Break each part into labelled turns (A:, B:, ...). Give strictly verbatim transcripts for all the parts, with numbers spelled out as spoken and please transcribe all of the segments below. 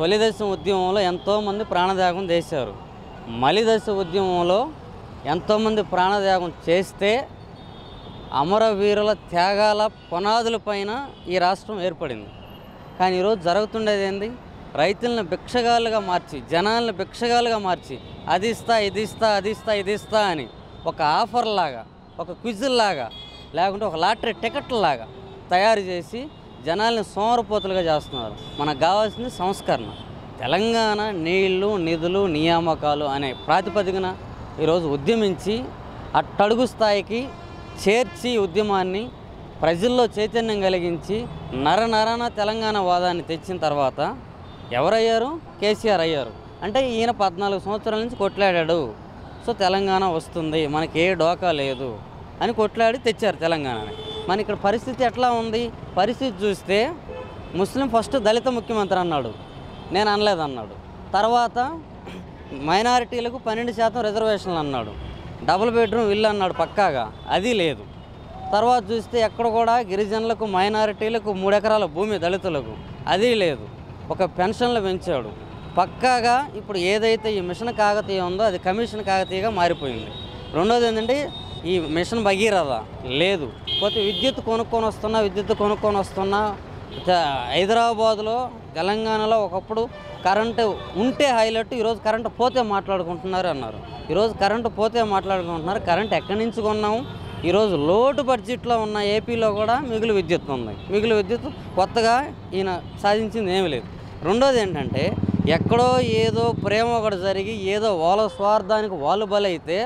A: తొలిదశ ఉద్యమంలో ఎంతోమంది ప్రాణత్యాగం చేశారు. మలిదశ ఉద్యమంలో ఎంతోమంది ప్రాణత్యాగం చేస్తే అమరవీరుల త్యాగాల పునాదులపైన ఈ రాష్ట్రం ఏర్పడింది. కానీ ఈరోజు జరుగుతుండేది ఏంది? రైతులను భిక్షగాలుగా మార్చి, జనాలను భిక్షగాలుగా మార్చి, అది ఇస్తా ఇది ఇస్తా అది ఇస్తా ఇది ఇస్తా అని ఒక ఆఫర్ లాగా, ఒక క్విజ్ లాగా, లేకుంటే ఒక లాటరీ టికెట్ లాగా తయారు చేసి జనాల్ని సోమరపోతులుగా చేస్తున్నారు. మనకు కావాల్సింది సంస్కరణ. తెలంగాణ నీళ్లు, నిధులు, నియామకాలు అనే ప్రాతిపదికన ఈరోజు ఉద్యమించి అట్టడుగు స్థాయికి చేర్చి ఉద్యమాన్ని ప్రజల్లో చైతన్యం కలిగించి నర నరన తెలంగాణ వాదాన్ని తెచ్చిన తర్వాత ఎవరయ్యారు? కేసీఆర్ అయ్యారు. అంటే ఈయన పద్నాలుగు సంవత్సరాల నుంచి కొట్లాడాడు, సో తెలంగాణ వస్తుంది, మనకి ఏ డోకా లేదు అని కొట్లాడి తెచ్చారు తెలంగాణని. మన ఇక్కడ పరిస్థితి ఎట్లా ఉంది? పరిస్థితి చూస్తే ముస్లిం ఫస్ట్ దళిత ముఖ్యమంత్రి అన్నాడు, నేను అనలేదన్నాడు. తర్వాత మైనారిటీలకు పన్నెండు శాతం రిజర్వేషన్లు అన్నాడు. డబుల్ బెడ్రూమ్ ఇల్లు అన్నాడు పక్కాగా, అది లేదు. తర్వాత చూస్తే ఎక్కడ కూడా గిరిజనులకు, మైనారిటీలకు మూడు ఎకరాల భూమి దళితులకు, అది లేదు. ఒక పెన్షన్లు పెంచాడు పక్కాగా. ఇప్పుడు ఏదైతే ఈ మిషన్ కాకతీయ ఉందో అది కమిషన్ కాకతీయగా మారిపోయింది. రెండోది ఏంటంటే ఈ మిషన్ భగీరథ లేదు. పోతే విద్యుత్ కొనుక్కొని వస్తున్నా విద్యుత్ కొనుక్కొని వస్తున్నా హైదరాబాద్లో, తెలంగాణలో ఒకప్పుడు కరెంటు ఉంటే హైలైట్, ఈరోజు కరెంటు పోతే మాట్లాడుకుంటున్నారు అన్నారు. ఈరోజు కరెంటు పోతే మాట్లాడుకుంటున్నారు. కరెంట్ ఎక్కడి నుంచి కొన్నాము? ఈరోజు లోటు బడ్జెట్లో ఉన్న ఏపీలో కూడా మిగులు విద్యుత్ ఉంది. మిగులు విద్యుత్ కొత్తగా ఈయన సాధించింది ఏమీ లేదు. రెండోది ఏంటంటే ఎక్కడో ఏదో ప్రేమ ఒకటి జరిగి ఏదో వాళ్ళ స్వార్థానికి వాళ్ళు బలైతే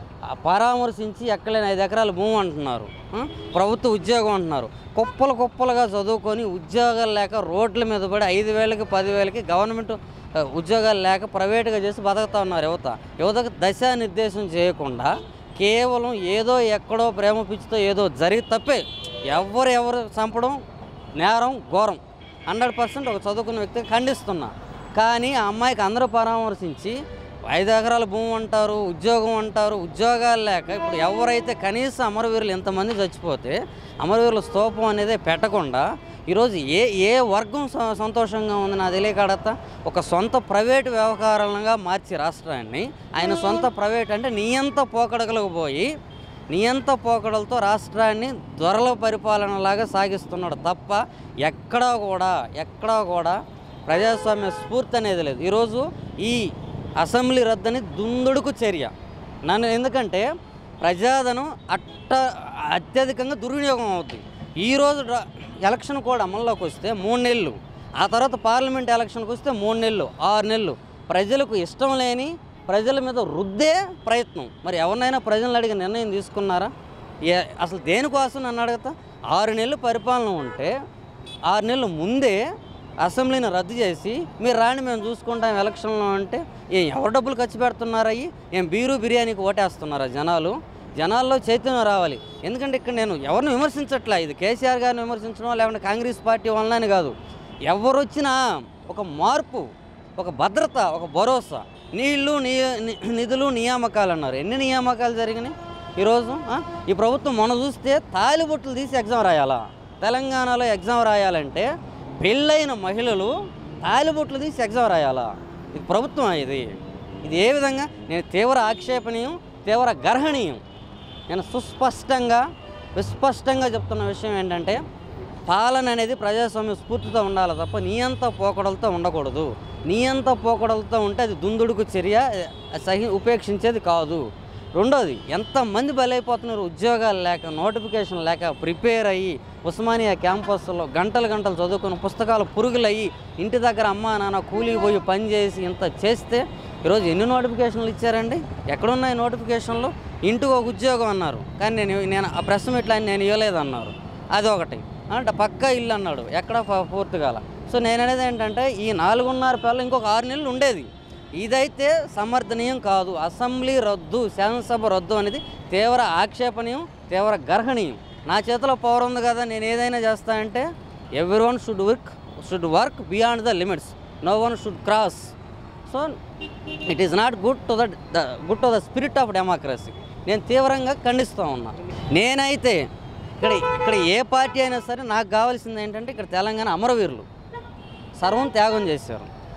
A: పరామర్శించి ఎక్కడైనా ఐదు ఎకరాల భూమి అంటున్నారు, ప్రభుత్వ ఉద్యోగం అంటున్నారు. కుప్పలు కుప్పలుగా చదువుకొని ఉద్యోగాలు లేక రోడ్ల మీద పడి ఐదు వేలకి పదివేలకి గవర్నమెంట్ ఉద్యోగాలు లేక ప్రైవేటుగా చేసి బతుకుతా ఉన్నారు యువత. యువతకు దిశానిర్దేశం చేయకుండా కేవలం ఏదో ఎక్కడో ప్రేమ పిచ్చితో ఏదో జరిగి తప్పే. ఎవరు ఎవరు చంపడం నేరం, ఘోరం. హండ్రెడ్ పర్సెంట్ ఒక చదువుకున్న వ్యక్తికి ఖండిస్తున్నా. కానీ ఆ అమ్మాయికి అందరూ పరామర్శించి ఐదు ఎకరాల భూమి అంటారు, ఉద్యోగం అంటారు. ఉద్యోగాలు లేక ఇప్పుడు ఎవరైతే కనీసం అమరవీరులు ఎంతమంది చచ్చిపోతే అమరవీరుల స్తూపం అనేది పెట్టకుండా ఈరోజు ఏ ఏ వర్గం సంతోషంగా ఉంది నా తెలియకాడతా? ఒక సొంత ప్రైవేటు వ్యవహారంగా మార్చి రాష్ట్రాన్ని, ఆయన సొంత ప్రైవేట్ అంటే నియంత పోకడలకు పోయి నియంత పోకడలతో రాష్ట్రాన్ని దొరల పరిపాలనలాగా సాగిస్తున్నాడు తప్ప ఎక్కడా కూడా ఎక్కడా కూడా ప్రజాస్వామ్య స్ఫూర్తి అనేది లేదు. ఈరోజు ఈ అసెంబ్లీ రద్దని దుందుడుకు చర్య. నన్ను ఎందుకంటే ప్రజాధనం అట్ట అత్యధికంగా దుర్వినియోగం అవుతుంది. ఈరోజు ఎలక్షన్ కూడా అమల్లోకి వస్తే మూడు నెలలు, ఆ తర్వాత పార్లమెంట్ ఎలక్షన్కి వస్తే మూడు నెలలు, ఆరు నెలలు ప్రజలకు ఇష్టం లేని ప్రజల మీద రుద్దే ప్రయత్నం. మరి ఎవరినైనా ప్రజలను అడిగి నిర్ణయం తీసుకున్నారా? ఏ అసలు దేనికోసం నన్ను అడగతా? ఆరు నెలలు పరిపాలన ఉంటే ఆరు నెలల ముందే అసెంబ్లీని రద్దు చేసి మీరు రాని మేము చూసుకుంటాం ఎలక్షన్లో అంటే ఏం ఎవరు డబ్బులు ఖర్చు పెడుతున్నారా? అయ్యి ఏం బీరు బిర్యానీకి ఓటేస్తున్నారా జనాలు? జనాల్లో చైతన్యం రావాలి. ఎందుకంటే ఇక్కడ నేను ఎవరిని విమర్శించట్లా, ఇది కేసీఆర్ గారిని విమర్శించడం లేకుంటే కాంగ్రెస్ పార్టీ వలనని కాదు. ఎవరు వచ్చినా ఒక మార్పు, ఒక భద్రత, ఒక భరోసా. నీళ్లు, నిధులు, నియామకాలు అన్నారు. ఎన్ని నియామకాలు జరిగినాయి ఈరోజు? ఈ ప్రభుత్వం మనం చూస్తే తాలిబొట్టులు తీసి ఎగ్జామ్ రాయాలా? తెలంగాణలో ఎగ్జామ్ రాయాలంటే పెళ్ళైన మహిళలు తాలిబొట్లు తీసి ఎగ్జామ్ రాయాలా? ఇది ప్రభుత్వం. ఇది ఇది ఏ విధంగా? నేను తీవ్ర ఆక్షేపణీయం, తీవ్ర గర్హణీయం. నేను సుస్పష్టంగా విస్పష్టంగా చెప్తున్న విషయం ఏంటంటే పాలన అనేది ప్రజాస్వామ్య స్ఫూర్తితో ఉండాలి తప్ప నియంత పోకడలతో ఉండకూడదు. నియంత పోకడలతో ఉంటే అది దుందుడుకు చర్య, సహి ఉపేక్షించేది కాదు. రెండోది, ఎంతమంది బలైపోతున్నారు ఉద్యోగాలు లేక, నోటిఫికేషన్ లేక, ప్రిపేర్ అయ్యి ఉస్మానియా క్యాంపస్లో గంటలు గంటలు చదువుకుని పుస్తకాలు పురుగులయ్యి ఇంటి దగ్గర అమ్మ నాన్న కూలికి పోయి పని చేసి ఇంత చేస్తే ఈరోజు ఎన్ని నోటిఫికేషన్లు ఇచ్చారండి? ఎక్కడున్నాయి నోటిఫికేషన్లు? ఇంటికి ఒక ఉద్యోగం అన్నారు, కానీ నేను నేను ఆ ప్రెస్ మీట్లో నేను ఇవ్వలేదన్నారు. అదొకటి. అంటే పక్కా ఇల్లు అన్నాడు, ఎక్కడ పూర్తిగాల. సో నేను అనేది ఏంటంటే ఈ నాలుగున్నర పేర్లు ఇంకొక ఆరు నెలలు ఉండేది. ఇదైతే సమర్థనీయం కాదు. అసెంబ్లీ రద్దు, శాసనసభ రద్దు అనేది తీవ్ర ఆక్షేపణీయం, తీవ్ర గర్హణీయం. నా చేతిలో పవర్ ఉంది కదా, నేను ఏదైనా చేస్తానంటే everyone should work should work beyond the limits, no one should cross. So it is not good to the good to the spirit of democracy. నేను తీవ్రంగా ఖండిస్తూ ఉన్నా. నేనైతే ఇక్కడ ఇక్కడ ఏ పార్టీ అయినా సరే నాకు కావాల్సింది ఏంటంటే ఇక్కడ తెలంగాణ అమరవీరులు సర్వం త్యాగం చేశారు.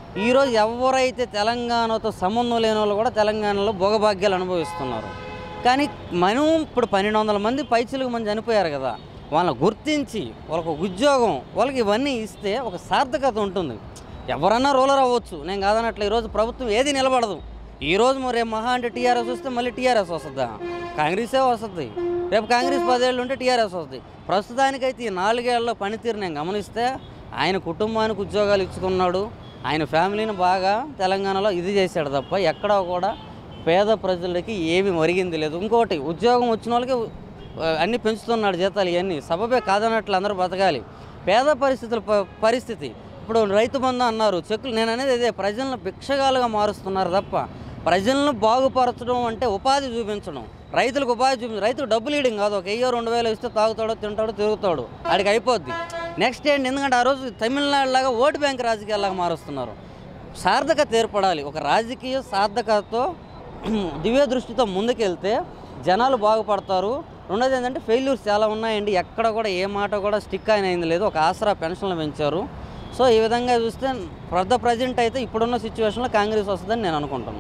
A: ఈరోజు ఎవరైతే తెలంగాణతో సంబంధం లేని వాళ్ళు కూడా తెలంగాణలో భోగభాగ్యాలు అనుభవిస్తున్నారు. కానీ మనం ఇప్పుడు పన్నెండు వందల మంది పైచిలకు మంది చనిపోయారు కదా, వాళ్ళని గుర్తించి వాళ్ళకు ఉద్యోగం వాళ్ళకి ఇవన్నీ ఇస్తే ఒక సార్థకత ఉంటుంది. ఎవరన్నా రూలర్ అవ్వచ్చు, నేను కాదన్నట్లు. ఈరోజు ప్రభుత్వం ఏది నిలబడదు. ఈరోజు మరి రేపు మహా అంటే టీఆర్ఎస్ వస్తే మళ్ళీ టీఆర్ఎస్ వస్తుందా, కాంగ్రెసే వస్తుంది. రేపు కాంగ్రెస్ పదేళ్ళు ఉంటే టీఆర్ఎస్ వస్తుంది. ప్రస్తుతానికైతే ఈ నాలుగేళ్ల పనితీరు నేను గమనిస్తే ఆయన కుటుంబానికి ఉద్యోగాలు ఇచ్చుకున్నాడు, ఆయన ఫ్యామిలీని బాగా తెలంగాణలో ఇది చేశాడు తప్ప ఎక్కడా కూడా పేద ప్రజలకి ఏమి ఒరిగింది లేదు. ఇంకోటి, ఉద్యోగం వచ్చిన వాళ్ళకి అన్నీ పెంచుతున్నాడు జీతాలు, ఇవన్నీ సబబే కాదన్నట్లు అందరూ బతకాలి. పేద పరిస్థితుల పరిస్థితి ఇప్పుడు రైతు బంధు అన్నారు, చెక్కులు, నేను అనేది ఇదే, ప్రజలను భిక్షగాలుగా మారుస్తున్నారు తప్ప ప్రజలను బాగుపరచడం అంటే ఉపాధి చూపించడం, రైతులకు ఉపాధి చూపించడం. రైతులు డబ్బులు ఇవ్వడం కాదు, ఒక వెయ్యో రెండు వేలు ఇస్తే తాగుతాడో తింటాడో తిరుగుతాడు, ఆడికి అయిపోద్ది. నెక్స్ట్ ఏంటి, ఎందుకంటే ఆ రోజు తమిళనాడు లాగా ఓటు బ్యాంక్ రాజకీయాలాగా మారుస్తున్నారు. సార్థకత ఏర్పడాలి. ఒక రాజకీయ సార్థకతతో దివ్య దృష్టితో ముందుకెళ్తే జనాలు బాగుపడతారు. రెండోది ఏంటంటే ఫెయిల్యూర్స్ చాలా ఉన్నాయండి, ఎక్కడ కూడా ఏ మాట కూడా స్టిక్ అయినది లేదు. ఒక ఆసరా పెన్షన్లు పెంచారు. సో ఈ విధంగా చూస్తే ఫర్ ద ప్రజెంట్ అయితే ఇప్పుడున్న సిచ్యువేషన్లో కాంగ్రెస్ వస్తుందని నేను అనుకుంటున్నాను.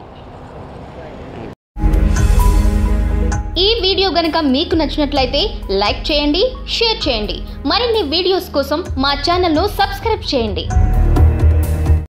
B: ఈ వీడియో గనుక మీకు నచ్చినట్లయితే లైక్ చేయండి, షేర్ చేయండి. మరిన్ని వీడియోస్ కోసం మా ఛానల్ను సబ్స్క్రైబ్ చేయండి.